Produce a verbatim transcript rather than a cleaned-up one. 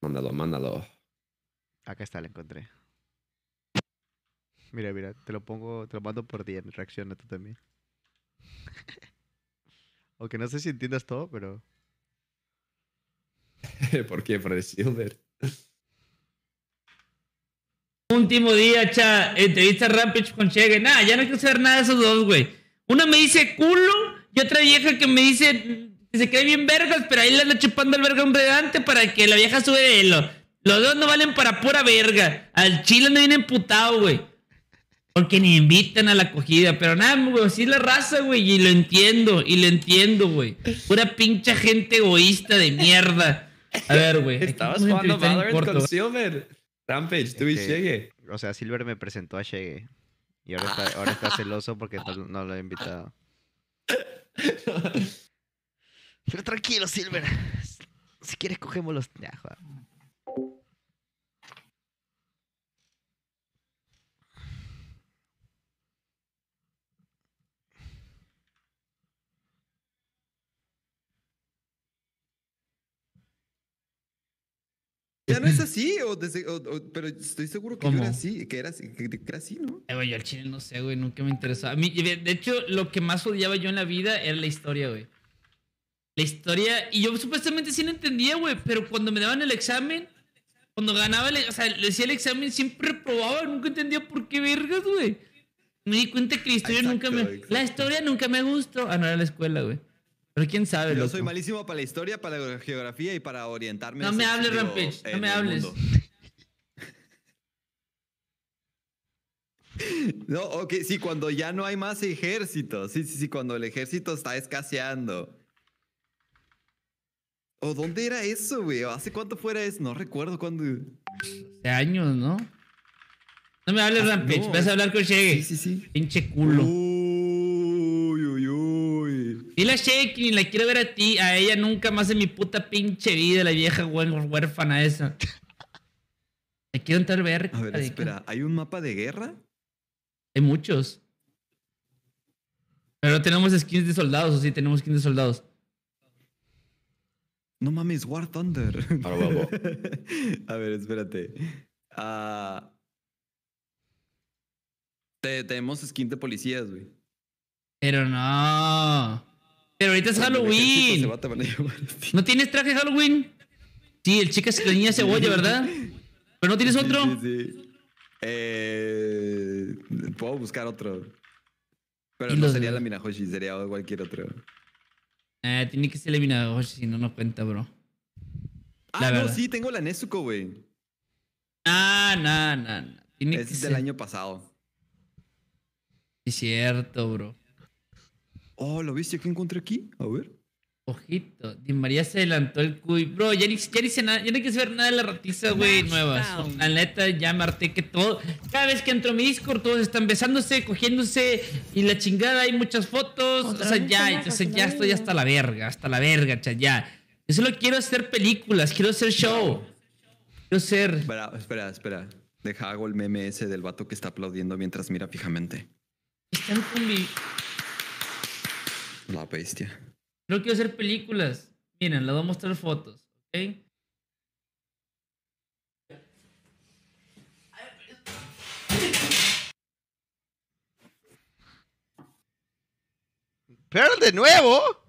Mándalo, mándalo. Acá está, la encontré. Mira, mira, te lo pongo, te lo mando por D M, reacciona tú también. Aunque no sé si entiendas todo, pero... ¿Por qué? Por el Silver. Último día, cha, entrevista Rampage con Chege. Nah, ya no quiero saber nada de esos dos, güey. Una me dice culo y otra vieja que me dice que se cree bien vergas, pero ahí le anda chupando el verga un vedante para que la vieja sube de elo. Los dos no valen para pura verga. Al chile no viene emputado, güey. Porque ni invitan a la acogida. Pero nada, güey, así es la raza, güey. Y lo entiendo, y lo entiendo, güey. Pura pinche gente egoísta de mierda. A ver, güey. Estabas jugando Valorant con Silver. Rampage, tú y Shege. O sea, Silver me presentó a Shege. Y ahora está, ahora está celoso porque no, no lo he invitado. Pero tranquilo, Silver. Si quieres, cogemos los... Ya, joder. Ya no es así, o desde, o, o, pero estoy seguro que ¿Cómo? yo era así, que era, así, que, que era así, ¿no? Eh, güey, yo al chile no sé, güey. Nunca me interesó. A mí, de hecho, lo que más odiaba yo en la vida era la historia, güey. La historia... Y yo supuestamente sí la entendía, güey. Pero cuando me daban el examen... Cuando ganaba, el, o sea, le decía el examen, siempre reprobaba. Nunca entendía por qué vergas, güey. Me di cuenta que la historia Exacto, nunca me... exacto. La historia nunca me gustó. Ah, no, era la escuela, güey. Pero quién sabe, Yo loco. soy malísimo para la historia, para la geografía y para orientarme. No me hacia el hables, sitio Rampage. No en me el hables. mundo. No, ok, sí, cuando ya no hay más ejército. Sí, sí, sí, cuando el ejército está escaseando. ¿O dónde era eso, güey? ¿Hace cuánto fuera eso? No recuerdo cuándo. Hace años, ¿no? No me hables, Ah, Rampage. no, Vas a hablar con Shege. Sí, sí, sí. Pinche culo. Uy, uy, uy. Dile a Shege que ni la quiero ver a ti. A ella nunca más en mi puta pinche vida, la vieja huer- huérfana esa. Me quiero entrar ver. A ver, espera, ¿hay un mapa de guerra? Hay muchos. Pero no tenemos skins de soldados, o sí, tenemos skins de soldados. No mames, War Thunder. A huevo. A ver, espérate. Ah, te- tenemos skin de policías, güey. Pero no. Pero ahorita es Cuando el ejército se Halloween. va, te van a llamar así. ¿No tienes traje de Halloween? Sí, el chica es la niña cebolla, ¿verdad? ¿Pero no tienes otro? Sí, sí, sí. Eh, puedo buscar otro. Pero Y no los- sería la Minahoshi, sería cualquier otro. Eh, tiene que ser eliminado, si no, no cuenta, bro. Ah, La no, verdad. sí, tengo la Nezuko, güey. Ah, no, no, no. Tiene que Es del ser. año pasado. Es cierto, bro. Oh, ¿lo viste? ¿Qué encontré aquí? A ver. Ojito. Di María se adelantó el cuy. Bro, ya ni, ya ni sé nada, ya no quiero saber nada de la ratiza, güey, nuevas. La neta, ya me harté que todo. Cada vez que entro a mi Discord, todos están besándose, cogiéndose y la chingada, hay muchas fotos. O sea, ya, entonces ya estoy hasta la verga, hasta la verga, cha, ya. Yo solo quiero hacer películas, quiero hacer show. Quiero ser. Espera, espera, espera. Deja, hago el meme ese del vato que está aplaudiendo mientras mira fijamente. Están con mi. La bestia. No quiero hacer películas. Miren, les voy a mostrar fotos, ¿ok? ¡Pearl de nuevo!